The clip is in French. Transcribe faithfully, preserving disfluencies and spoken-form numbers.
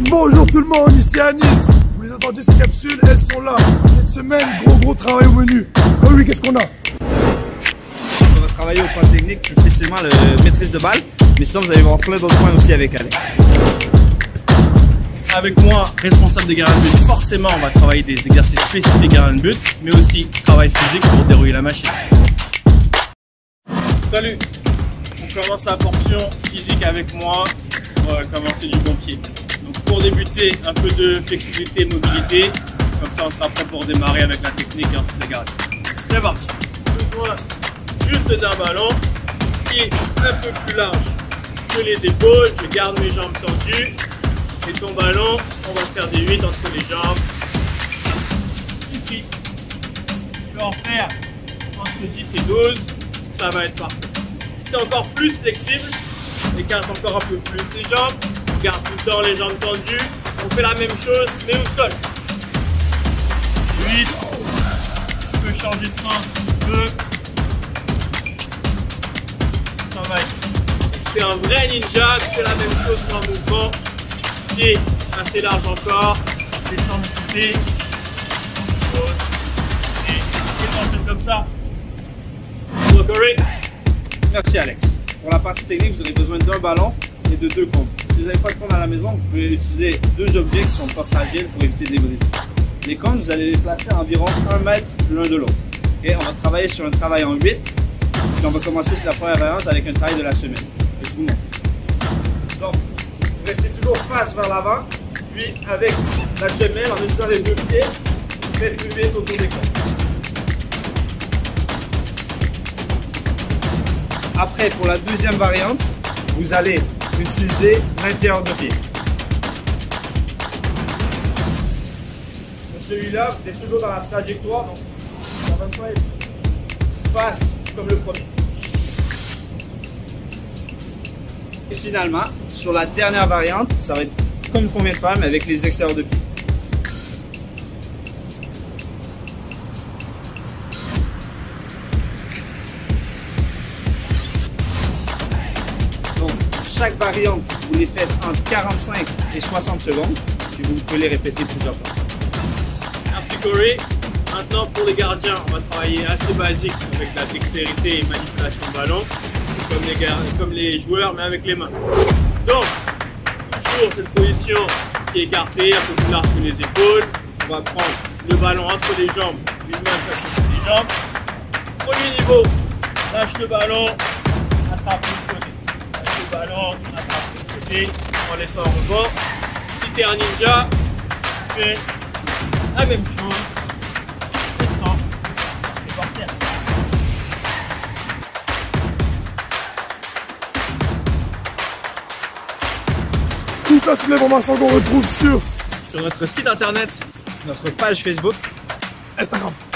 Bonjour tout le monde, ici à Nice. Vous les attendiez ces capsules, elles sont là. Cette semaine, gros gros travail au menu. Oh oui, qu'est-ce qu'on a? On va travailler au point technique, plus précisément la maîtrise de balle. Mais sinon, vous allez voir plein d'autres points aussi avec Alex. Avec moi, responsable des gardiens de but, forcément on va travailler des exercices spécifiques gardiens de but, mais aussi travail physique pour dérouler la machine. Salut! On commence la portion physique avec moi. On va commencer du bon pied. Donc pour débuter, un peu de flexibilité et mobilité. Comme ça on sera prêt pour démarrer avec la technique et ensuite les gardiens. C'est parti! Besoin juste d'un ballon qui est un peu plus large que les épaules. Je garde mes jambes tendues. Et ton ballon, on va faire des huit entre les jambes. Ici, tu vas en faire entre dix et douze, ça va être parfait. Si tu es encore plus flexible, écarte encore un peu plus les jambes, garde tout le temps les jambes tendues. On fait la même chose, mais au sol. huit, tu peux changer de sens un peu. Ça va être. Si tu es un vrai ninja, tu fais la même chose pour un mouvement. Pied assez large encore, descends de côté, et t'enchaînes comme ça. Merci Alex. Pour la partie technique, vous aurez besoin d'un ballon et de deux cônes. Si vous n'avez pas de cônes à la maison, vous pouvez utiliser deux objets qui sont pas fragiles pour éviter de les briser. Les cônes, vous allez les placer à environ un mètre l'un de l'autre. Okay? On va travailler sur un travail en huit, puis on va commencer sur la première variante avec un travail de la semaine. Je vous montre. Donc, restez toujours face vers l'avant, puis avec la semelle, en utilisant les deux pieds, vous faites le huit autour des cônes. Après, pour la deuxième variante, vous allez utiliser l'intérieur de pied. Pour celui-là, vous êtes toujours dans la trajectoire, donc ça va pas être face comme le premier. Et finalement, sur la dernière variante, ça va être comme combien de femmes avec les extérieurs de pied. Donc, chaque variante, vous les faites entre quarante-cinq et soixante secondes, puis vous pouvez les répéter plusieurs fois. Merci Corey. Maintenant pour les gardiens, on va travailler assez basique avec la dextérité et manipulation de ballon. Comme les, gars, comme les joueurs, mais avec les mains. Donc, toujours cette position qui est écartée, un peu plus large que les épaules. On va prendre le ballon entre les jambes, une main chaque côté des jambes. Premier niveau, lâche le ballon, attrape le côté. Lâche le ballon, attrape le côté, en laissant un rebond. Si tu es un ninja, tu fais la même chose. Descends, c'est par terre. Tout ça, c'est l'information qu'on retrouve sur Sur notre site internet, notre page Facebook, Instagram.